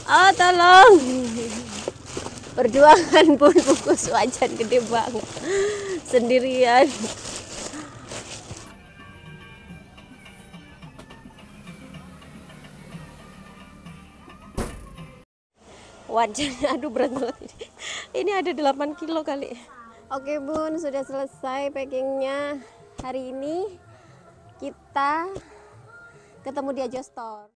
Oh tolong. Perjuangan pun bungkus wajan gede banget sendirian. Wajan, aduh berat banget ini. Ini ada 8 kilo kali. Oke bun, sudah selesai packingnya. Hari ini kita ketemu di Ajo Store.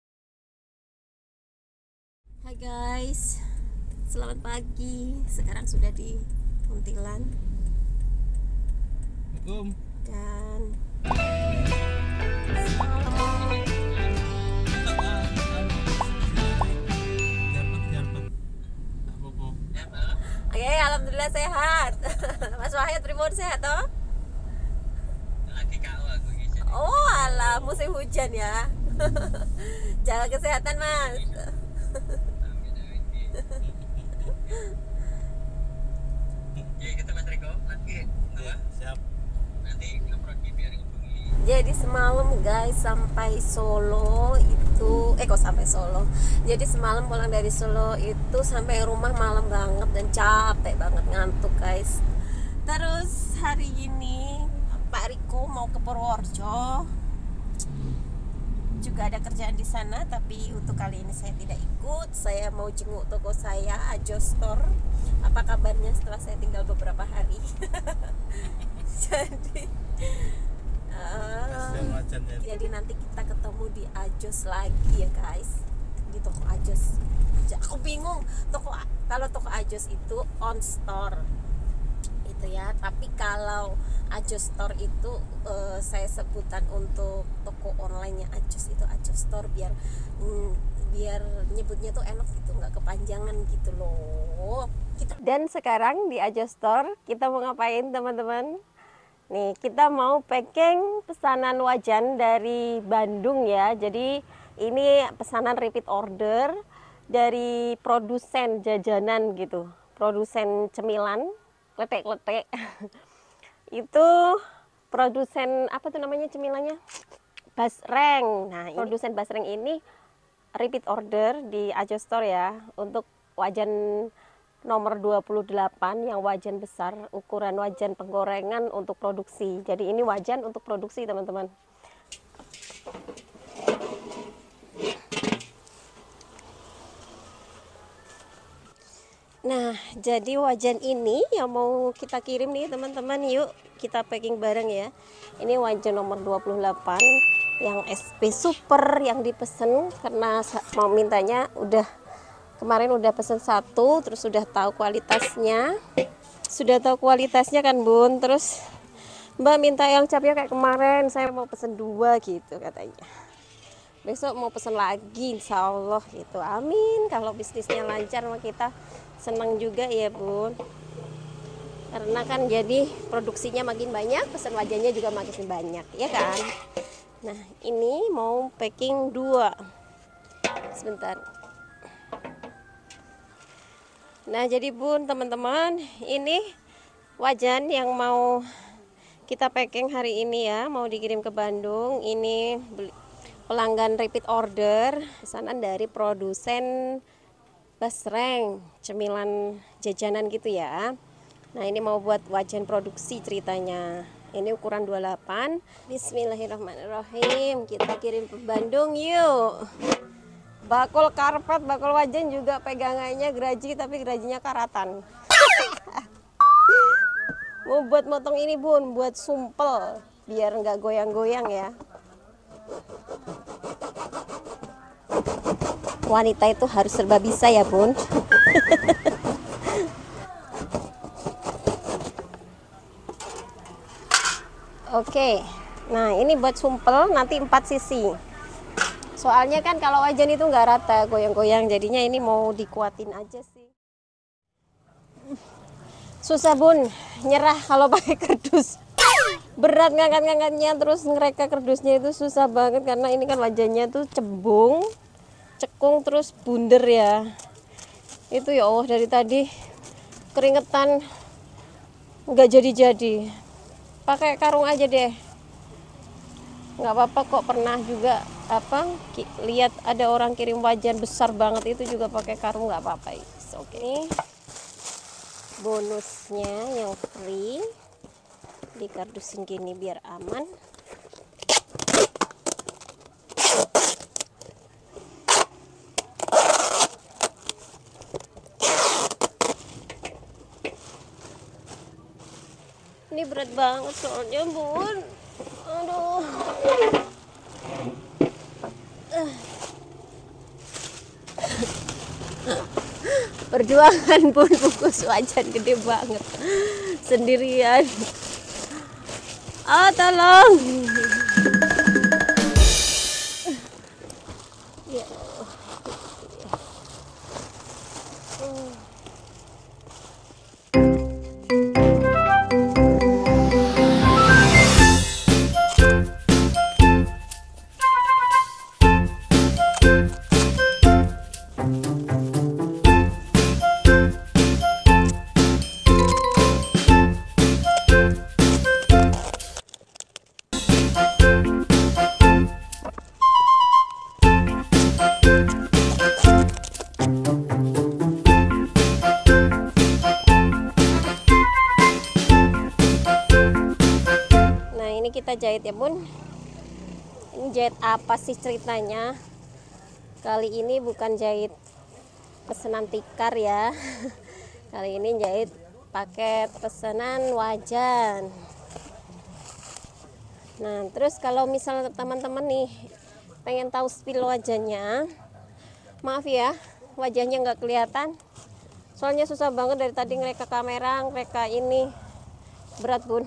Hai guys, selamat pagi. Sekarang sudah di Kuntilan. Assalamualaikum. Dan oke, alhamdulillah sehat. Mas Wahid Tribun sehat toh? Lagi kau aku gitu. Oh alah, musim hujan ya. Jaga kesehatan mas. Ya kita Mas Riko, lagi siap. Nanti kaproki biar hubungi. Jadi semalam guys sampai Solo itu kok sampai Solo. Jadi semalam pulang dari Solo itu sampai rumah malam banget dan capek banget, ngantuk guys. Terus hari ini Pak Riko mau ke Purworejo. Juga ada kerjaan di sana, tapi untuk kali ini saya tidak ikut. Saya mau jenguk toko saya, Ajo Store. Apa kabarnya setelah saya tinggal beberapa hari? Jadi nanti kita ketemu di Ajos lagi ya guys, di toko Ajos. Aku bingung kalau toko Ajos itu on store itu ya, tapi kalau Ajos Store itu saya sebutan untuk toko online-nya Ajos itu Ajos Store biar nyebutnya tuh enak gitu, nggak kepanjangan gitu loh. Dan sekarang di Ajos Store kita mau ngapain teman-teman? Nih, kita mau packing pesanan wajan dari Bandung ya. Jadi ini pesanan repeat order dari produsen jajanan gitu. Produsen cemilan, kletek-kletek. Itu produsen apa tuh namanya cemilannya? Basreng. Nah, produsen Basreng ini repeat order di Ajo Store ya untuk wajan nomor 28 yang wajan besar, ukuran wajan penggorengan untuk produksi. Jadi ini wajan untuk produksi teman-teman. Nah, jadi wajan ini yang mau kita kirim nih teman-teman, yuk kita packing bareng ya. Ini wajan nomor 28 yang SP Super yang dipesan karena mau mintanya kemarin udah pesen satu, terus sudah tahu kualitasnya kan bun. Terus Mbak minta yang capnya kayak kemarin, saya mau pesen 2 gitu katanya. Besok mau pesen lagi insya Allah gitu, amin. Kalau bisnisnya lancar sama kita senang juga ya bun, karena kan jadi produksinya makin banyak, pesan wajannya juga makin banyak ya kan. Nah ini mau packing 2 sebentar. Nah jadi bun teman-teman, ini wajan yang mau kita packing hari ini ya, mau dikirim ke Bandung. Ini pelanggan repeat order, pesanan dari produsen Basreng, cemilan jajanan gitu ya. Nah ini mau buat wajan produksi ceritanya. Ini ukuran 28. Bismillahirrahmanirrahim, kita kirim ke Bandung yuk. Bakul karpet, bakul wajan juga pegangannya geraji, tapi gerajinya karatan. Mau buat motong ini bun, buat sumpel biar nggak goyang-goyang ya. Wanita itu harus serba bisa ya bun. Oke, nah ini buat sumpel nanti 4 sisi. Soalnya kan kalau wajan itu nggak rata, goyang-goyang, jadinya ini mau dikuatin aja sih. Susah bun, nyerah kalau pakai kardus. Berat ngangkat-ngangkatnya, terus ngereka kardusnya itu susah banget karena ini kan wajannya tuh cekung, terus bunder ya. Itu ya Allah, dari tadi keringetan nggak jadi-jadi. Pakai karung aja deh. Nggak apa-apa kok, pernah juga lihat ada orang kirim wajan besar banget itu juga pakai karung nggak apa-apa. Oke. Ini bonusnya yang free, dikardusin gini biar aman. Ini berat banget soalnya, Bun. Aduh. Perjuangan Bun bungkus wajan gede banget sendirian. Ah, tolong. Ya Allah. Kita jahit ya, Bun. Ini jahit apa sih ceritanya? Kali ini bukan jahit pesanan tikar ya. Kali ini jahit paket pesanan wajan. Nah, terus kalau misalnya teman-teman nih pengen tahu spill wajannya, maaf ya, wajahnya nggak kelihatan. Soalnya susah banget dari tadi ngereka kamera, ngereka ini. Berat, Bun.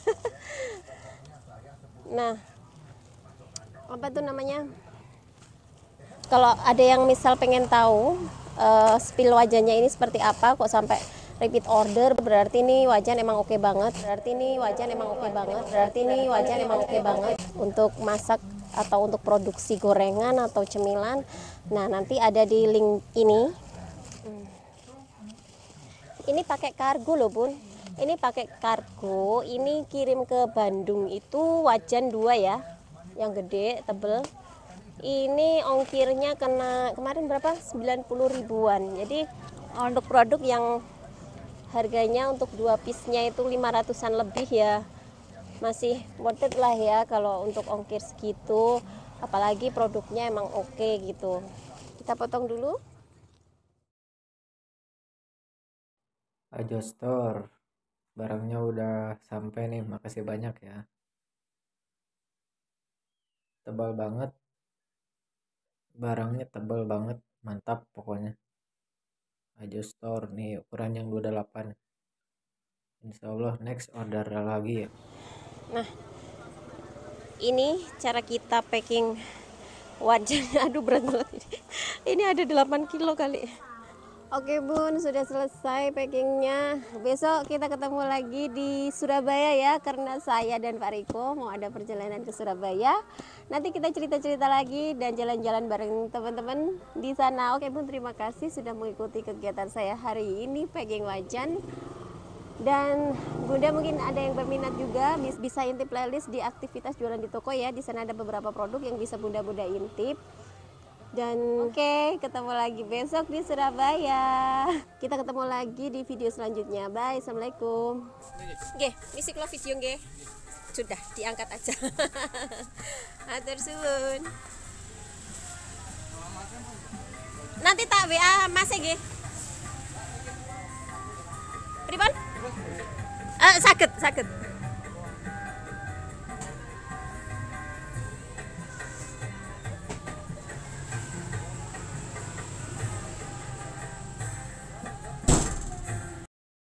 Nah, apa tuh namanya? Kalau ada yang misal pengen tahu spill wajannya ini seperti apa, kok sampai repeat order, berarti ini wajan emang oke banget. Berarti ini wajan emang oke banget. Berarti ini wajan emang oke banget untuk masak atau untuk produksi gorengan atau cemilan. Nah, nanti ada di link ini. Ini pakai kargo loh, Bun. Ini pakai kargo, ini kirim ke Bandung itu wajan 2 ya, yang gede, tebel. Ini ongkirnya kena kemarin berapa? 90 ribuan. Jadi untuk produk yang harganya untuk 2 piece-nya itu 500-an lebih ya, masih worth it lah ya kalau untuk ongkir segitu. Apalagi produknya emang oke gitu. Kita potong dulu. Ajostor, barangnya udah sampai nih, makasih banyak ya. Tebal banget, barangnya tebal banget, mantap pokoknya. Ajostor nih ukuran yang 28. Insya Allah next order lagi ya. Nah, ini cara kita packing wajan. Aduh, berat banget ini. Ini ada 8 kilo kali. Oke, Bun, sudah selesai packingnya. Besok kita ketemu lagi di Surabaya ya, karena saya dan Pak Riko mau ada perjalanan ke Surabaya. Nanti kita cerita-cerita lagi dan jalan-jalan bareng teman-teman di sana. Oke, Bun, terima kasih sudah mengikuti kegiatan saya hari ini packing wajan. Dan Bunda mungkin ada yang berminat juga, bisa intip playlist di aktivitas jualan di toko ya. Di sana ada beberapa produk yang bisa Bunda intip. Dan oke, ketemu lagi besok di Surabaya. Kita ketemu lagi di video selanjutnya. Bye, assalamualaikum. Oke, misi kalau video nggih. Sudah diangkat aja. Hatur suwun. Nanti tak WA Mas nggih. Pripun? Saged.